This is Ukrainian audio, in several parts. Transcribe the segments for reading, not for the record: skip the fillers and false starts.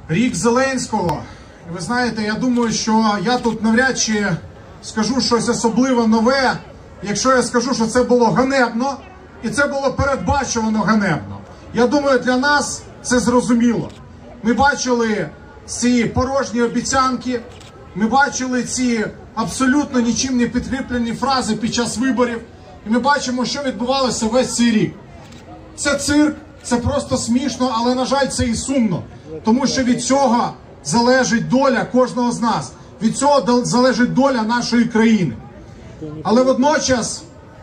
Рік Зеленського. І ви знаєте, я думаю, що я тут навряд чи скажу щось особливо нове, якщо я скажу, що це було ганебно, і це було передбачувано ганебно. Я думаю, для нас це зрозуміло. Ми бачили ці порожні обіцянки, ми бачили ці абсолютно нічим не підкріплені фрази під час виборів, і ми бачимо, що відбувалося весь цей рік. Це цирк, це просто смішно, але, на жаль, це і сумно. Тому що від цього залежить доля кожного з нас. Від цього залежить доля нашої країни. Але водночас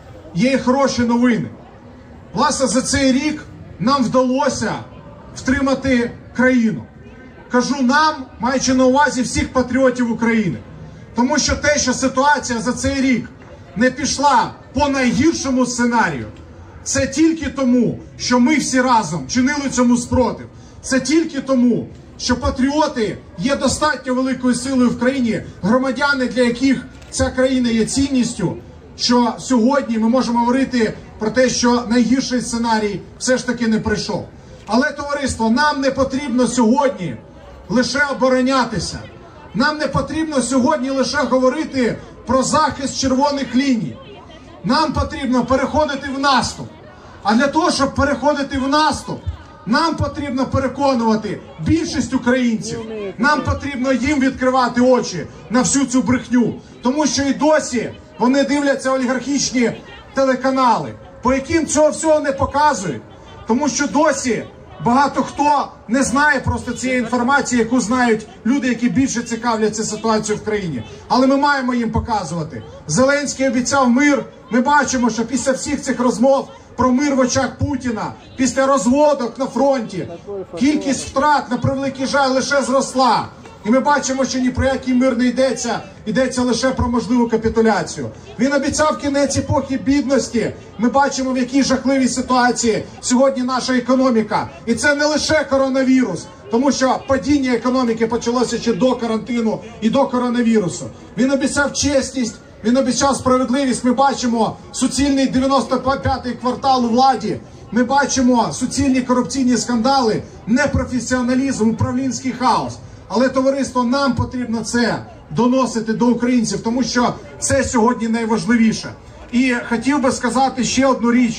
є і хороші новини. Власне, за цей рік нам вдалося втримати країну. Кажу нам, маючи на увазі всіх патріотів України. Тому що те, що ситуація за цей рік не пішла по найгіршому сценарію, це тільки тому, що ми всі разом чинили цьому спротив. Це тільки тому, що патріоти є достатньо великою силою в країні, громадяни, для яких ця країна є цінністю, що сьогодні ми можемо говорити про те, що найгірший сценарій все ж таки не прийшов. Але, товариство, нам не потрібно сьогодні лише оборонятися. Нам не потрібно сьогодні лише говорити про захист червоних ліній. Нам потрібно переходити в наступ. А для того, щоб переходити в наступ, нам потрібно переконувати більшість українців. Нам потрібно їм відкривати очі на всю цю брехню. Тому що і досі вони дивляться олігархічні телеканали, по яким цього всього не показують. Тому що досі багато хто не знає просто цієї інформації, яку знають люди, які більше цікавляться ситуацією в країні. Але ми маємо їм показувати. Зеленський обіцяв мир. Ми бачимо, що після всіх цих розмов про мир в очах Путіна, після розводок на фронті, кількість втрат, на превеликий жаль, лише зросла. І ми бачимо, що ні про який мир не йдеться, йдеться лише про можливу капітуляцію. Він обіцяв кінець епохи бідності. Ми бачимо, в якій жахливій ситуації сьогодні наша економіка. І це не лише коронавірус, тому що падіння економіки почалося ще до карантину і до коронавірусу. Він обіцяв чесність, він обіцяв справедливість. Ми бачимо суцільний 95-й квартал у владі. Ми бачимо суцільні корупційні скандали, непрофесіоналізм, управлінський хаос. Але, товариство, нам потрібно це доносити до українців, тому що це сьогодні найважливіше. І хотів би сказати ще одну річ,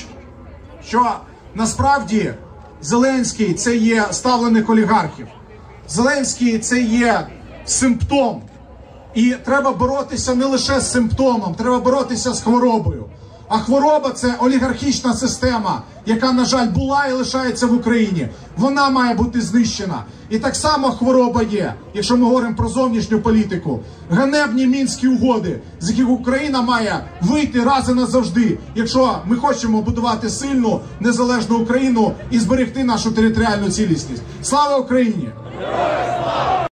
що насправді Зеленський – це є ставленик олігархів. Зеленський – це є симптом. І треба боротися не лише з симптомом, треба боротися з хворобою. А хвороба – це олігархічна система, яка, на жаль, була і лишається в Україні. Вона має бути знищена. І так само хвороба є, якщо ми говоримо про зовнішню політику. Ганебні Мінські угоди, з яких Україна має вийти раз і назавжди, якщо ми хочемо будувати сильну, незалежну Україну і зберегти нашу територіальну цілісність. Слава Україні!